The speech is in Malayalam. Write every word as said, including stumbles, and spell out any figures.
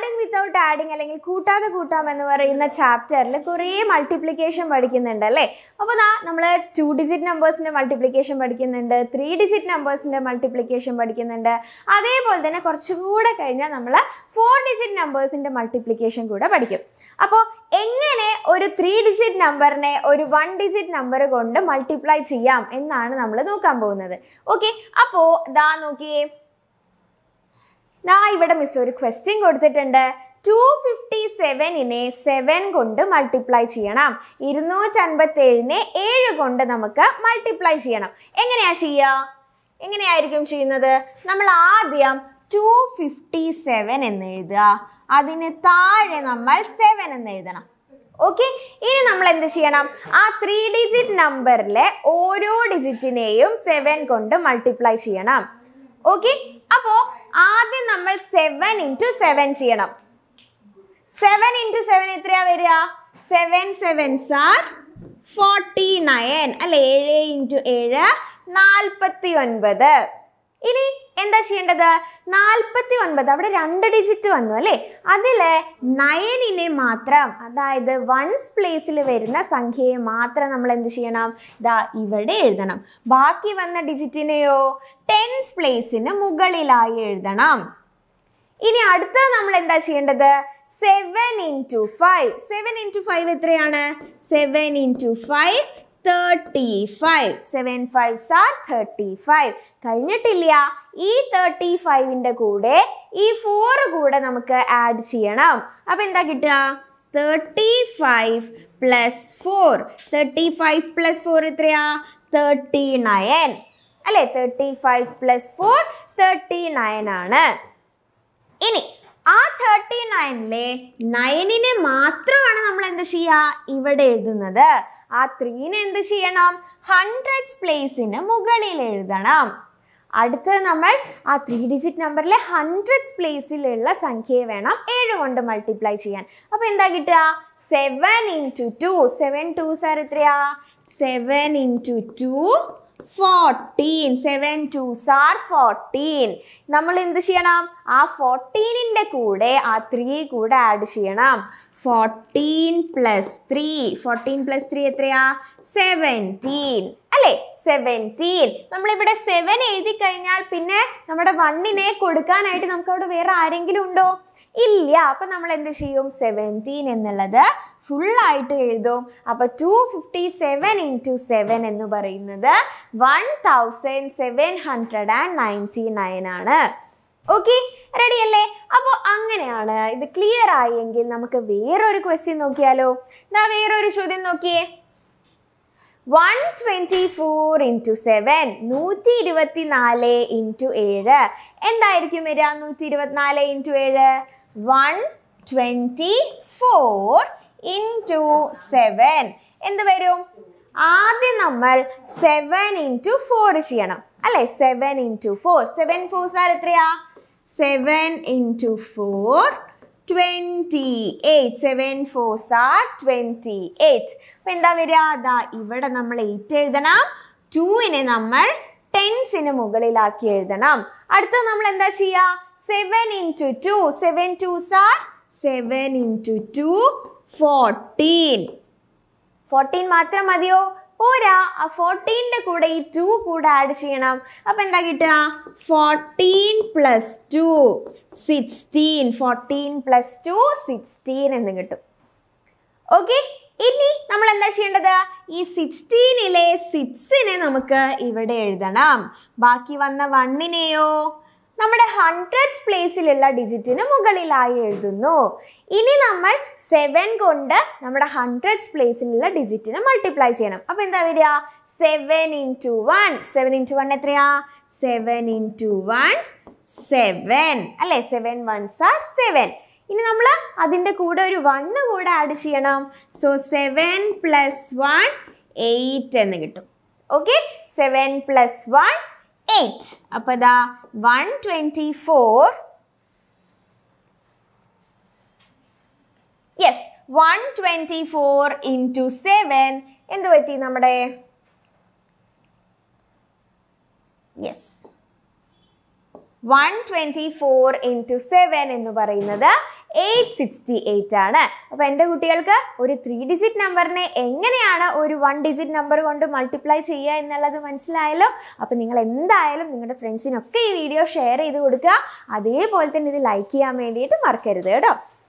ആഡിങ് വിത്തൗട്ട് ആഡിങ് അല്ലെങ്കിൽ കൂട്ടാതെ കൂട്ടാം എന്ന് പറയുന്ന ചാപ്റ്ററിൽ കുറേ മൾട്ടിപ്ലിക്കേഷൻ പഠിക്കുന്നുണ്ട് അല്ലേ. അപ്പോൾ ദാ നമ്മൾ ടു ഡിജിറ്റ് നമ്പേഴ്സിൻ്റെ മൾട്ടിപ്ലിക്കേഷൻ പഠിക്കുന്നുണ്ട്, ത്രീ ഡിജിറ്റ് നമ്പേഴ്സിൻ്റെ മൾട്ടിപ്ലിക്കേഷൻ പഠിക്കുന്നുണ്ട്. അതേപോലെ തന്നെ കുറച്ചുകൂടെ കഴിഞ്ഞാൽ നമ്മൾ ഫോർ ഡിജിറ്റ് നമ്പേഴ്സിൻ്റെ മൾട്ടിപ്ലിക്കേഷൻ കൂടെ പഠിക്കും. അപ്പോൾ എങ്ങനെ ഒരു ത്രീ ഡിജിറ്റ് നമ്പറിനെ ഒരു വൺ ഡിജിറ്റ് നമ്പർ കൊണ്ട് മൾട്ടിപ്ലൈ ചെയ്യാം എന്നാണ് നമ്മൾ നോക്കാൻ പോകുന്നത്. ഓക്കെ, അപ്പോൾ ദാ നോക്കിയേ, ദാ ഇവിടെ മിസ് ഒരു ക്വസ്റ്റ്യൻ കൊടുത്തിട്ടുണ്ട്. ടു ഫിഫ്റ്റി സെവനിനെ സെവൻ കൊണ്ട് മൾട്ടിപ്ലൈ ചെയ്യണം. ഇരുന്നൂറ്റൻപത്തേഴിനെ ഏഴ് കൊണ്ട് നമുക്ക് മൾട്ടിപ്ലൈ ചെയ്യണം. എങ്ങനെയാ ചെയ്യുക? എങ്ങനെയായിരിക്കും ചെയ്യുന്നത്? നമ്മൾ ആദ്യം ടു ഫിഫ്റ്റി സെവൻ എന്ന് എഴുതുക, അതിന് താഴെ നമ്മൾ സെവൻ എന്ന് എഴുതണം. ഓക്കെ, ഇനി നമ്മൾ എന്ത് ചെയ്യണം? ആ ത്രീ ഡിജിറ്റ് നമ്പറിലെ ഓരോ ഡിജിറ്റിനെയും സെവൻ കൊണ്ട് മൾട്ടിപ്ലൈ ചെയ്യണം. ഓക്കെ, അപ്പോൾ ആദ്യം നമ്മൾ സെവൻ ഇൻറ്റു സെവൻ ചെയ്യണം. സെവൻ ഇൻറ്റു സെവൻ എത്രയാ വരിക? Seven sevens are forty nine അല്ലെ. ഏഴ് ഇൻറ്റു ഏഴ് നാൽപ്പത്തി ഒൻപത്. ഇനി എന്താ ചെയ്യേണ്ടത്? നാൽപ്പത്തി ഒൻപത് അവിടെ രണ്ട് ഡിജിറ്റ് വന്നു അല്ലേ, അതിൽ നയനിനെ മാത്രം, അതായത് വൺസ് പ്ലേസിൽ വരുന്ന സംഖ്യയെ മാത്രം നമ്മൾ എന്ത് ചെയ്യണം? ദാ ഇവിടെ എഴുതണം. ബാക്കി വന്ന ഡിജിറ്റിനെയോ ടെൻസ് പ്ലേസിന് മുകളിലായി എഴുതണം. ഇനി അടുത്തത് നമ്മൾ എന്താ ചെയ്യേണ്ടത്? Seven into five. Seven into five എത്രയാണ്? Seven into five thirty five. Seven fives are thirty five. കഴിഞ്ഞിട്ടില്ല, ഈ തേർട്ടി ഫൈവിൻ്റെ കൂടെ ഈ ഫോർ കൂടെ നമുക്ക് ആഡ് ചെയ്യണം. അപ്പം എന്താ കിട്ടുക? Thirty five plus four. Thirty five plus four എത്രയാ? തേർട്ടി നയൻ അല്ലേ. Thirty five plus four thirty nine ആണ്. ഇനി ആ തേർട്ടി നയനിലെ നയനിനെ മാത്രമാണ് നമ്മൾ എന്ത് ചെയ്യുക? ഇവിടെ എഴുതുന്നത്. ആ ത്രീനെ എന്ത് ചെയ്യണം? ഹൺഡ്രഡ്സ് പ്ലേസിന് മുകളിൽ എഴുതണം. അടുത്തത് നമ്മൾ ആ ത്രീ ഡിജിറ്റ് നമ്പറിലെ ഹൺഡ്രഡ്സ് പ്ലേസിലുള്ള സംഖ്യയെ വേണം ഏഴ് കൊണ്ട് മൾട്ടിപ്ലൈ ചെയ്യാൻ. അപ്പോൾ എന്താ കിട്ടുക? Seven into two. Seven twos are എത്രയാ? Seven into two fourteen. Seven twos are fourteen. നമ്മൾ എന്ത് ചെയ്യണം? ആ ഫോർട്ടീനിൻ്റെ കൂടെ ആ ത്രീ കൂടെ ആഡ് ചെയ്യണം. Fourteen plus three. Fourteen plus three എത്രയാ? സെവൻറ്റീൻ അല്ലേ. സെവൻറ്റീൻ. നമ്മളിവിടെ സെവൻ എഴുതി കഴിഞ്ഞാൽ പിന്നെ നമ്മുടെ വണ്ണിനെ കൊടുക്കാനായിട്ട് നമുക്ക് അവിടെ വേറെ ആരെങ്കിലും ഉണ്ടോ? ഇല്ല. അപ്പം നമ്മൾ എന്ത് ചെയ്യും? സെവൻറ്റീൻ എന്നുള്ളത് ഫുള്ളായിട്ട് എഴുതും. അപ്പോൾ two fifty seven into seven എന്ന് പറയുന്നത് one thousand seven hundred and ninety nine ആണ്. ഓക്കെ, റെഡി അല്ലേ? അപ്പോൾ അങ്ങനെയാണ്. ഇത് ക്ലിയർ ആയെങ്കിൽ നമുക്ക് വേറൊരു ക്വസ്റ്റ്യൻ നോക്കിയാലോ? ഞാൻ വേറൊരു ചോദ്യം നോക്കിയേ. One twenty four into seven. നൂറ്റി ഇരുപത്തി നാല് ഇൻറ്റു ഏഴ് എന്തായിരിക്കും വരിക? നൂറ്റി ഇരുപത്തിനാല് ഇൻറ്റു ഏഴ് one twenty four into seven എന്ത് വരും? ആദ്യം നമ്മൾ സെവൻ ഇൻറ്റു ഫോർ ചെയ്യണം അല്ലേ. Seven into four. Seven fours are എത്രയാ? Seven into four twenty eight. Seven fours are twenty eight. അപ്പം എന്താ വരിക? അതാ ഇവിടെ നമ്മൾ എയ്റ്റ് എഴുതണം. ടൂവിനെ നമ്മൾ ടെൻസിന് മുകളിലാക്കി എഴുതണം. അടുത്ത നമ്മൾ എന്താ ചെയ്യുക? Seven into two. Seven twos are seven into two fourteen. Fourteen മാത്രം മതിയോ? പോരാ. ആ ഫോർട്ടീൻ്റെ കൂടെ ഈ ടു കൂടെ ആഡ് ചെയ്യണം. അപ്പം എന്താ കിട്ടുക? Fourteen plus two sixteen. Fourteen plus two sixteen എന്ന് കിട്ടും. ഓക്കെ, ഇനി നമ്മൾ എന്താ ചെയ്യേണ്ടത്? ഈ സിക്സ്റ്റീനിലെ സിക്സിനെ നമുക്ക് ഇവിടെ എഴുതണം. ബാക്കി വന്ന വണ്ണിനെയോ നമ്മുടെ ഹൺഡ്രഡ്സ് പ്ലേസിലുള്ള ഡിജിറ്റിന് മുകളിലായി എഴുതുന്നു. ഇനി നമ്മൾ സെവൻ കൊണ്ട് നമ്മുടെ ഹൺഡ്രഡ്സ് പ്ലേസിലുള്ള ഡിജിറ്റിനെ മൾട്ടിപ്ലൈ ചെയ്യണം. അപ്പോൾ എന്താ വരിക? Seven into one. Seven into one എത്രയാ? സെവൻ ഇൻറ്റു വൺ സെവൻ അല്ലേ. Seven ones are seven. ഇനി നമ്മൾ അതിൻ്റെ കൂടെ ഒരു വണ്ണ് കൂടെ ആഡ് ചെയ്യണം. So seven plus one eight എന്ന് കിട്ടും. Okay, seven plus one eight. അപ്പോൾ ദാ one twenty four yes one twenty four into seven എന്ത് പറ്റി? നമ്മുടെ yes one twenty four into seven എന്ന് പറയുന്നത് എയ്റ്റ് സിക്സ്റ്റി എയ്റ്റ് ആണ്. അപ്പോൾ എൻ്റെ കുട്ടികൾക്ക് ഒരു ത്രീ ഡിജിറ്റ് നമ്പറിനെ എങ്ങനെയാണ് ഒരു വൺ ഡിജിറ്റ് നമ്പർ കൊണ്ട് മൾട്ടിപ്ലൈ ചെയ്യുക എന്നുള്ളത് മനസ്സിലായല്ലോ. അപ്പോൾ നിങ്ങൾ എന്തായാലും നിങ്ങളുടെ ഫ്രണ്ട്സിനൊക്കെ ഈ വീഡിയോ ഷെയർ ചെയ്ത് കൊടുക്കുക. അതേപോലെ തന്നെ ഇത് ലൈക്ക് ചെയ്യാൻ വേണ്ടിയിട്ട് മറക്കരുത് കേട്ടോ.